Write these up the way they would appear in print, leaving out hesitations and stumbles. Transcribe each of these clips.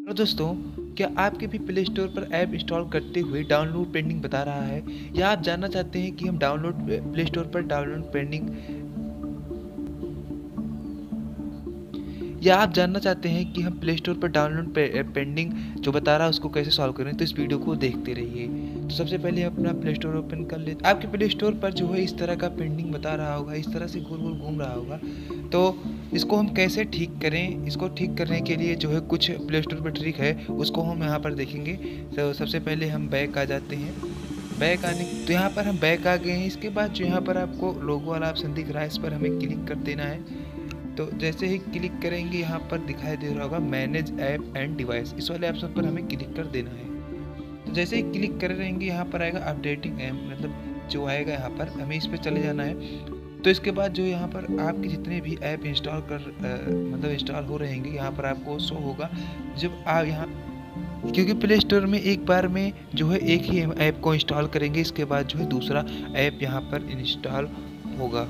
Hello दोस्तों, क्या आपके भी प्ले स्टोर पर ऐप इंस्टॉल करते हुए डाउनलोड पेंडिंग बता रहा है, या आप जानना चाहते हैं कि हम डाउनलोड प्ले स्टोर पर डाउनलोड पेंडिंग या आप जानना चाहते हैं कि हम प्ले स्टोर पर डाउनलोड पेंडिंग जो बता रहा है उसको कैसे सॉल्व करें? तो इस वीडियो को देखते रहिए। तो सबसे पहले अपना प्ले स्टोर ओपन कर ले। आपके प्ले स्टोर पर जो है इस तरह का पेंडिंग बता रहा होगा, इस तरह से गोल गोल घूम रहा होगा। तो इसको हम कैसे ठीक करें? इसको ठीक करने के लिए जो है कुछ प्ले स्टोर पर ट्रिक है, उसको हम यहाँ पर देखेंगे। तो सबसे पहले हम बैक आ जाते हैं। बैक आने तो यहाँ पर हम बैक आ गए हैं। इसके बाद जो यहाँ पर आपको लोगो वाला ऑप्शन दिख रहा है, इस पर हमें क्लिक कर देना है। तो जैसे ही क्लिक करेंगे यहाँ पर दिखाई दे रहा होगा मैनेज ऐप एंड डिवाइस, इस वाले ऑप्शन पर हमें क्लिक कर देना है। तो जैसे ही क्लिक कर रहेंगे यहाँ पर आएगा अपडेटिंग ऐप, मतलब जो आएगा यहाँ पर हमें इस पर चले जाना है। तो इसके बाद जो यहाँ पर आपके जितने भी ऐप इंस्टॉल मतलब इंस्टॉल हो रहेंगे यहाँ पर आपको शो होगा। जब आप यहाँ क्योंकि प्ले स्टोर में एक बार में जो है एक ही ऐप को इंस्टॉल करेंगे, इसके बाद जो है दूसरा ऐप यहाँ पर इंस्टॉल होगा।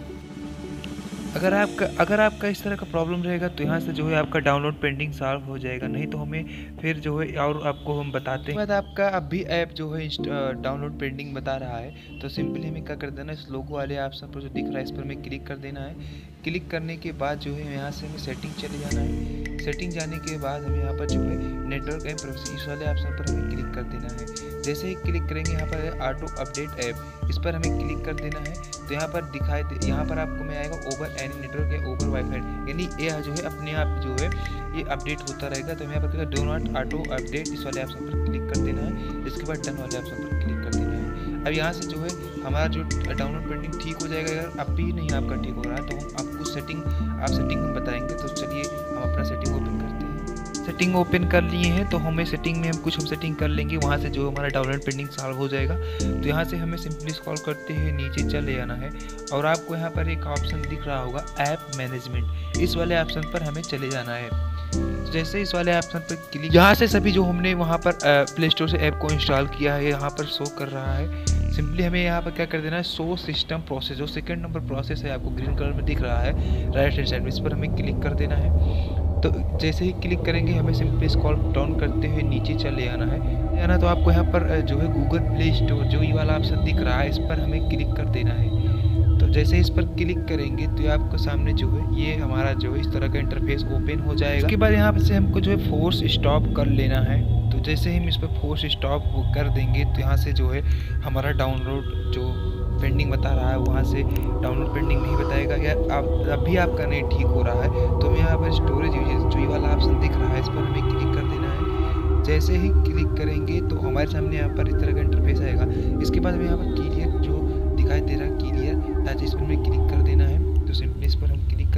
अगर आपका इस तरह का प्रॉब्लम रहेगा तो यहाँ से जो है आपका डाउनलोड पेंडिंग सॉल्व हो जाएगा, नहीं तो हमें फिर जो है और आपको हम बताते हैं। बाद आपका अब भी ऐप जो है डाउनलोड पेंडिंग बता रहा है, तो सिंपली हमें क्या कर देना है, इस लोगो वाले ऑप्शन पर जो दिख रहा है इस पर हमें क्लिक कर देना है। क्लिक करने के बाद जो है यहाँ से हमें सेटिंग चले जाना है। सेटिंग जाने के बाद हमें यहाँ पर जो है नेटवर्क एंड प्राइवेसी, इस वाले ऑप्शन पर हमें क्लिक कर देना है। जैसे ही क्लिक करेंगे यहाँ पर है ऑटो अपडेट ऐप, इस पर हमें क्लिक कर देना है। तो यहाँ पर यहाँ पर आपको में आएगा ओवर एनी नेटवर्क या ओवर वाईफाई, यानी ये जो है अपने आप जो है ये अपडेट होता रहेगा। तो यहाँ पर डो नॉट ऑटो अपडेट, इस वाले ऑप्शन पर क्लिक कर देना है। इसके बाद डन वाले ऑप्शन पर क्लिक कर देना है। अब यहाँ से जो है हमारा जो डाउनलोड पेंडिंग ठीक हो जाएगा। अगर अब भी नहीं आपका ठीक हो रहा है तो हम आपको सेटिंग में बताएंगे। तो चलिए हम अपना सेटिंग ओपन करते हैं। सेटिंग ओपन कर लिए हैं तो हमें सेटिंग में हम सेटिंग कर लेंगे, वहाँ से जो हमारा डाउनलोड पेंडिंग सॉल्व हो जाएगा। तो यहाँ से हमें सिंपली स्क्रॉल करते हुए नीचे चले आना है और आपको यहाँ पर एक ऑप्शन दिख रहा होगा ऐप मैनेजमेंट, इस वाले ऑप्शन पर हमें चले जाना है। जैसे इस वाले ऑप्शन पर क्लिक, यहाँ से सभी जो हमने वहाँ पर प्ले स्टोर से ऐप को इंस्टॉल किया है यहाँ पर शो कर रहा है। सिंपली हमें यहाँ पर क्या कर देना है, शो सिस्टम प्रोसेस, जो सेकंड नंबर प्रोसेस है आपको ग्रीन कलर में दिख रहा है राइट हैंड साइड में, इस पर हमें क्लिक कर देना है। तो जैसे ही क्लिक करेंगे हमें सिंपली स्क्रॉल डाउन करते हुए नीचे चले आना है। तो आपको यहाँ पर जो है गूगल प्ले स्टोर जो ये वाला ऑप्शन दिख रहा है इस पर हमें क्लिक कर देना है। तो जैसे इस पर क्लिक करेंगे तो आपको सामने जो है ये हमारा जो है इस तरह का इंटरफेस ओपन हो जाएगा। उसके बाद यहाँ से हमको जो है फोर्स स्टॉप कर लेना है। तो जैसे ही हम इस पर फोर्स स्टॉप कर देंगे तो यहाँ से जो है हमारा डाउनलोड जो पेंडिंग बता रहा है वहाँ से डाउनलोड पेंडिंग नहीं बताएगा, या अभी आपका नहीं ठीक हो रहा है। तो यहाँ पर स्टोरेज जो ये वाला ऑप्शन दिख रहा है इस पर हमें क्लिक कर देना है। जैसे ही क्लिक करेंगे तो हमारे सामने यहाँ पर इस तरह का इंटरफेस आएगा। इसके बाद हमें यहाँ पर क्लियर जो दिखाई दे रहा है क्लियर, इस पर हमें क्लिक कर देना है। तो सिंपली इस पर हम क्लिक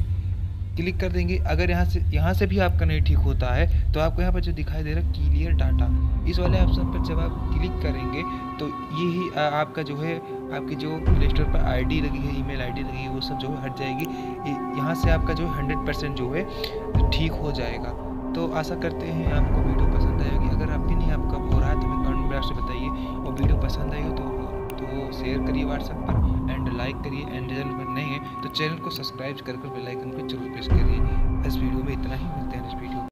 कर देंगे। अगर यहाँ से भी आपका नहीं ठीक होता है तो आपको यहाँ पर जो दिखाई दे रहा है क्लियर डाटा, इस वाले ऑप्शन पर जब आप क्लिक करेंगे तो यही आपका जो है आपकी जो प्ले स्टोर पर आईडी लगी है, ईमेल आईडी लगी है, वो सब जो है हट जाएगी। यहाँ से आपका जो 100% जो है ठीक हो जाएगा। तो आशा करते हैं आपको वीडियो पसंद आएगी। अगर आप भी नहीं आपका हो रहा है तो हमें कमेंट बॉक्स में बताइए, और वीडियो पसंद आएगी तो शेयर करिए व्हाट्सएप पर एंड लाइक करिए, एंड चैनल पर नए हैं तो चैनल को सब्सक्राइब कर बेल आइकन को जरूर प्रेस करिए। इस वीडियो में इतना ही, मिलते हैं इस वीडियो।